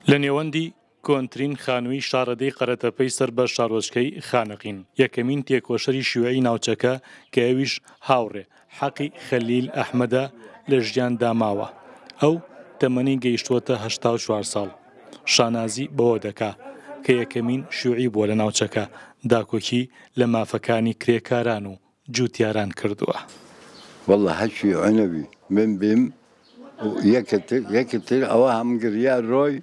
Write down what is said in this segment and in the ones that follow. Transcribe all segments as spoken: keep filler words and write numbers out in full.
لە نێوەندی کۆنترین خانووی شارەدەی قەرەتەپەی سەر بە شارۆچکەی خانەقین یەکەمین تێکۆشەری شیوعی ناوچەکە کە ئەویش هاوڕێ حەقی خەلیل ئەحمەدە لە ژیان داماوە. ئەو تەمەنی گەیشتووەتە هەشتا و چوار ساڵ. شانازی بەوە دەکا کە یەکەمین شیوعی بووە لە ناوچەکە، داکۆکی لە مافەکانی کرێکاران و جوتیاران کردووە. والله هەر شیوعە نەبی من بیم یەکتر ئەوە هەمگریا ڕۆی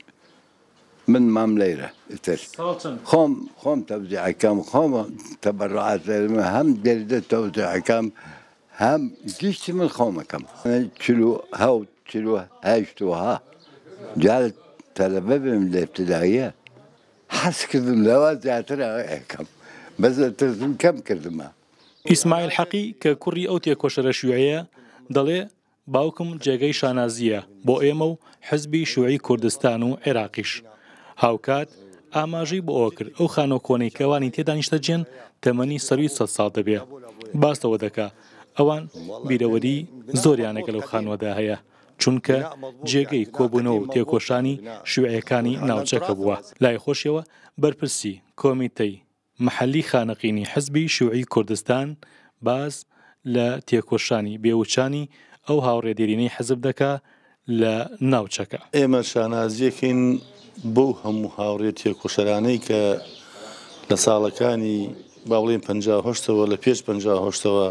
من مام لەیرە ئتر خۆم خۆم تەوزیعەکەم خۆم تەبەڕعات هەم دەردە تەوزیعەکەم هەم گشتی من خۆمەکەم چلو هەوت چلو هەشتوها جار تەلەبە بم لە ابتدائیە حەز کردم لەوە زیاتر ئەەکەم بەس ترسم کەم کردمە. ئیسماعیل حەقی کە کوڕی ئەو تێکۆشەرە شیوعەیە دەڵێ باوکم جێگەی شانازیە بۆ ئێمە و حزبی شیوعی کوردستان و عێراقیش. هاوکات ئاماژەی بۆ ئەوە کرد ئەو خانۆ کۆنەی کەوانی تێدا نیشتەجێن تەمەنی سەروی سەد ساڵ دەبێ. باستەوە دەکا ئەوان بیرەوەری زۆریانەگە لەو خانوەدا هەیە چونکە جێگەی کۆبوونەوە و تێکۆشانی شیوعیەکانی ناوچەکە بووە. لای خۆشیەوە بەرپرسی کۆمیتەی محەلی خانەقینی حزبی شیوعی کوردستان باز لە تێکۆشانی بێوچانی ئەو هاوڕێدێرینەی حزب دەکا لە ناوچەکە. ئێمە شانازیەکەین بۆ هەموو هاوڕێ تێکۆشەرانەی کە لە ساڵەکانی باڵێن پەنجا و هەشتەوە لە پێش پەنجا و هەشتەوە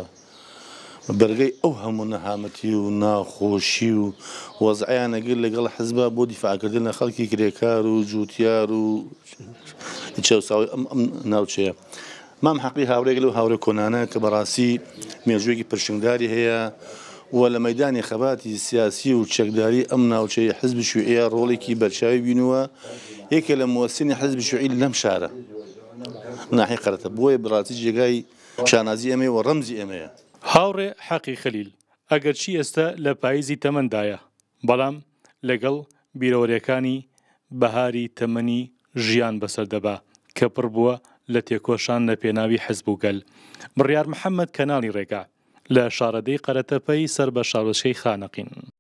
بەرگەی ئەو هەموو نەهامەتی و ناخۆشی و وەزعیانەگر لەگەڵ حزبە بۆ دیفاعکردن لە خەڵکی کرێکار و جوتیار و چاوساوی ئەم ناوچەیە. مام حەقی هاوڕێک لەو هاوڕێ کۆنانە کە بەڕاستی مێژوویەکی پرشنگداری هەیە و لە مەیدانی خەباتی سیاسی و چەکداری ئەم ناوچەی حزب شیوعیە ڕۆڵێکی بەرچاوی بینووە. یەکێ لە موەسینی حزب شیوعی لەم شارە ناحیە قەرەتە بۆیە بەڕاستی جێگای شانازی ئەمەیە و ڕەمزی ئەمەیە. هاوڕێ حەقی خەلیل ئەگەرچی ئێستا لە پاییزی تەمەندایە بەڵام لەگەڵ بیرەوەریەکانی بەهاری تەمەنی ژیان بەسەردەبا کە پڕ بووە لە تێکۆشان لە پێناوی حزب و گەل. بڕیار محەممەد کەناڵی ڕێگا لە شارەدەی قەرەتەپەی سەر بە شارۆچکەی خانەقین.